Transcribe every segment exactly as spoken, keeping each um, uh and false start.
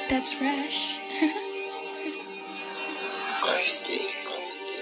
That's Rash. Ghosty, ghosty.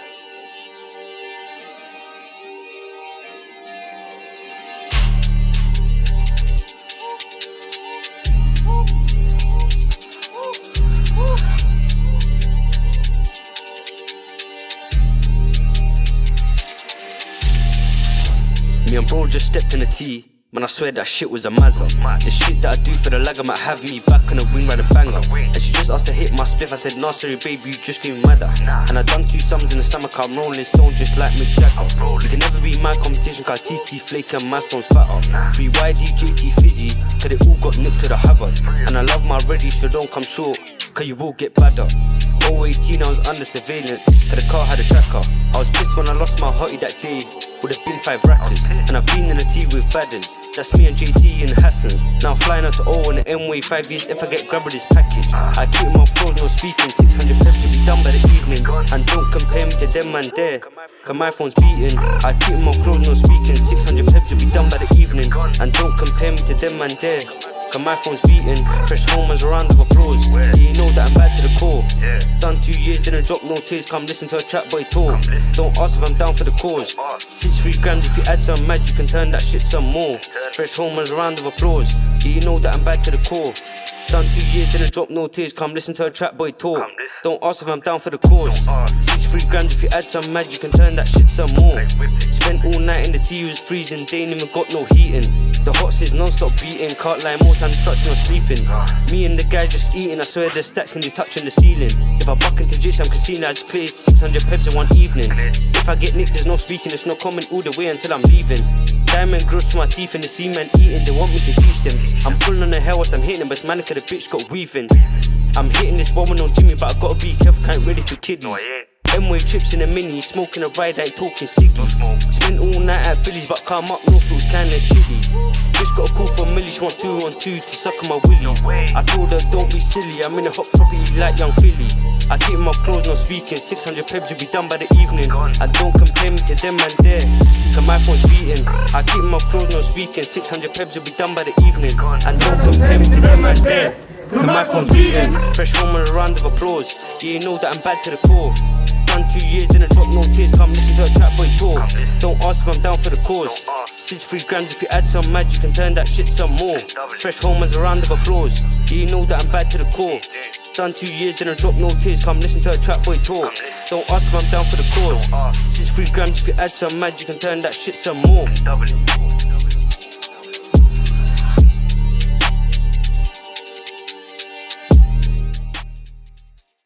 Me and bro just stepped in the T. Man, I swear that shit was a mazza. The shit that I do for the lag, I might have me back on the wing riding banger. And she just asked to hit my spliff, I said, nah, sorry baby, you just gave me madder. And I done two sums in the stomach, I'm rolling stone just like Mick Jagger. You can never be my competition, cause T T flake and my stone's fatter. Free Y D, J T fizzy, cause it all got nicked to the habit. And I love my ready, so don't come short, cause you will get badder. oh eighteen, I was under surveillance, cause the car had a tracker. I was pissed when I lost my hottie that day, would've been five rackers. And I've been in the T with badders, that's me and J T and Hassans. Now I'm flying out to O on the M-way, five years if I get grabbed with this package. I keep my flows, no speaking, six hundred peps to be done by the evening. And don't compare me to them man there, cause my phone's beating. I keep my flows, no speaking, six hundred peps to be done by the evening. And don't compare me to them man there, cause my phone's beating. Fresh home as a round of applause, yeah, you know that I'm bad to the core. Done two years, didn't drop no tears, come listen to a trap boy talk. Don't ask if I'm down for the cause. Six free grams, if you add some mad, you can turn that shit some more. Fresh home as a round of applause, yeah, you know that I'm bad to the core. Done two years, didn't drop no tears, come listen to a trap boy talk. Don't ask if I'm down for the cause. Six free grams, if you add some mad, you can turn that shit some more. Spent all night in the tea, was freezing, they ain't even got no heating. The hot says non-stop beating, can't lie, more time structure not sleeping. Me and the guys just eating, I swear the stacks and they touching the ceiling. If I buck into J-Sam Casino, I just clear six hundred peps in one evening. If I get nicked, there's no speaking, there's no comment all the way until I'm leaving. Diamond grows to my teeth and the seaman eating, they want me to teach them. I'm pulling on the hell what I'm hitting, but it's manic, the bitch got weaving. I'm hitting this woman on Jimmy, but I gotta be careful, can't ready for kiddies. M-way trips in a mini, smoking a ride, I ain't talking ciggies. Spent all night at Billy's, but come up north, it was kinda chilly. Just got a call from Millie, she want two on two to suck on my willy. I told her don't be silly, I'm in a hot property like Young Philly. I keep my flows, no speaking, six hundred peps will be done by the evening. And don't compare me to them man there, cause my phone's beating. I keep my flows, no speaking, six hundred peps will be done by the evening. And don't compare me to them man there, cause my phone's beating. Fresh home and a round of applause, yeah, you know that I'm bad to the core. Done two years, didn't drop no tears, come listen to a trap boy talk. Don't ask if I'm down for the cause. Six free grams, if you add some mad, you can turn that shit some more. Fresh home as a round of applause, yeah, you know that I'm bad to the core. Done two years, didn't drop no tears, come listen to a trap boy talk. Don't ask if I'm down for the cause. Six free grams, if you add some mad, you can turn that shit some more.